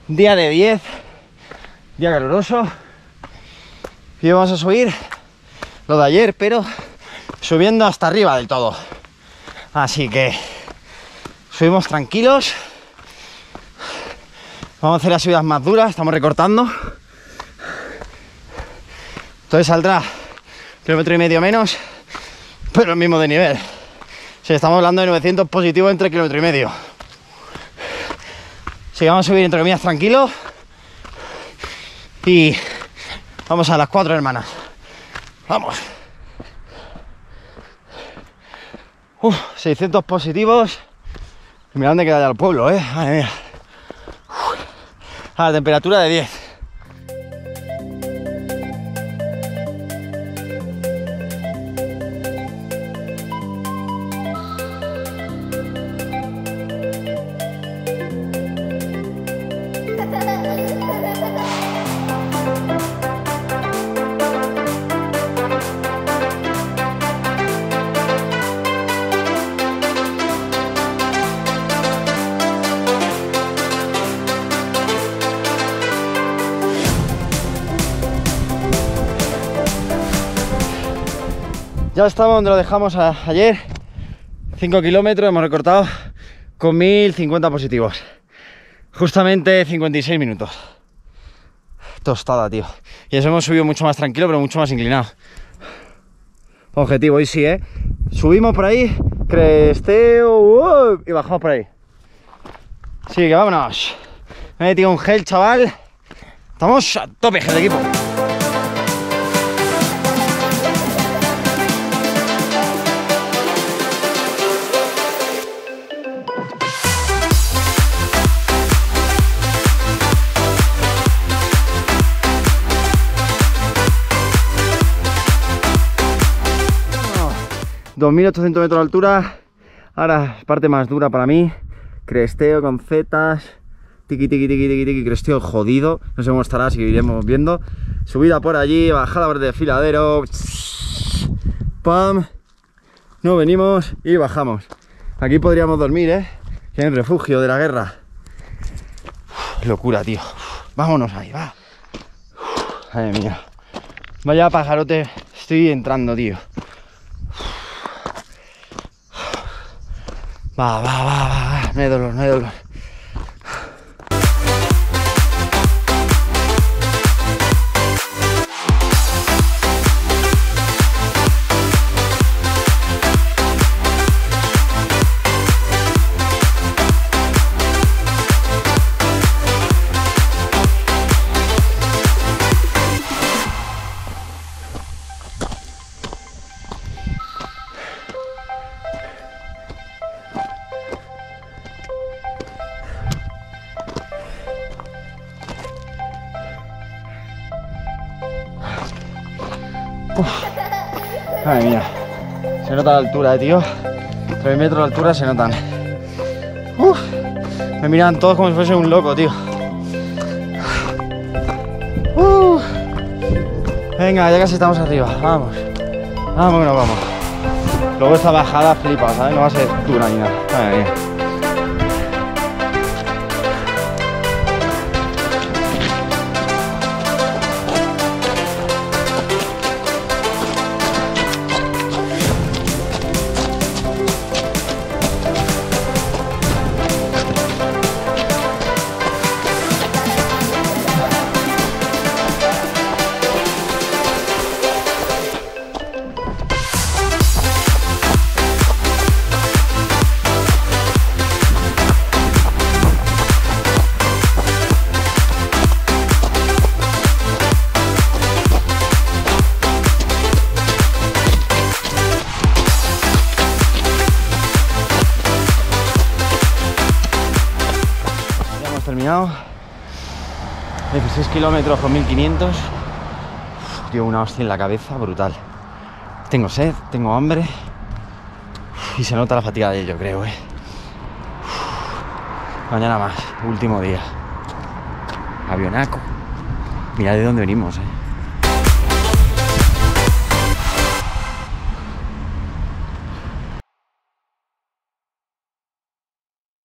Día de 10, día caluroso. Y vamos a subir lo de ayer, pero subiendo hasta arriba del todo. Así que subimos tranquilos. Vamos a hacer las subidas más duras, estamos recortando. Entonces saldrá 1,5 km menos, pero el mismo de nivel. O sea, estamos hablando de 900 positivos entre 1,5 km. Así que vamos a subir entre comillas tranquilos. Y vamos a las 4 hermanas. Vamos. 600 positivos. Y mira dónde queda ya el pueblo, madre mía. A la temperatura de 10. Ya estamos donde lo dejamos ayer. 5 kilómetros hemos recortado con 1050 positivos. Justamente 56 minutos. Tostada, tío. Y eso hemos subido mucho más tranquilo, pero mucho más inclinado. Objetivo, hoy sí, Subimos por ahí, cresteo, y bajamos por ahí. Así que vámonos. Me he metido un gel, chaval. Estamos a tope, gel de equipo. No. 2800 metros de altura. Ahora parte más dura para mí. Cresteo con zetas. Tiki, tiki, tiki, tiki, tiki, cresteo jodido. No sé cómo estará, así que iremos viendo. Subida por allí, bajada por el desfiladero. Pam. No venimos y bajamos. Aquí podríamos dormir, que hay un refugio de la guerra. Locura, tío. Vámonos ahí, va. Madre mía. Vaya pajarote estoy entrando, tío. Va. No hay dolor, no hay dolor. Madre mía, se nota la altura, tío. 3 metros de altura se notan. Me miran todos como si fuese un loco, tío. Venga, ya casi estamos arriba. Vamos. Vámonos, vamos. Luego esta bajada flipa, ¿sabes? No va a ser dura ni nada. Madre mía. Terminado. 16 kilómetros con 1500. Tío, una hostia en la cabeza brutal. Tengo sed, tengo hambre y se nota la fatiga de ello, creo, Mañana más, último día. Avionaco. Mirad de dónde venimos,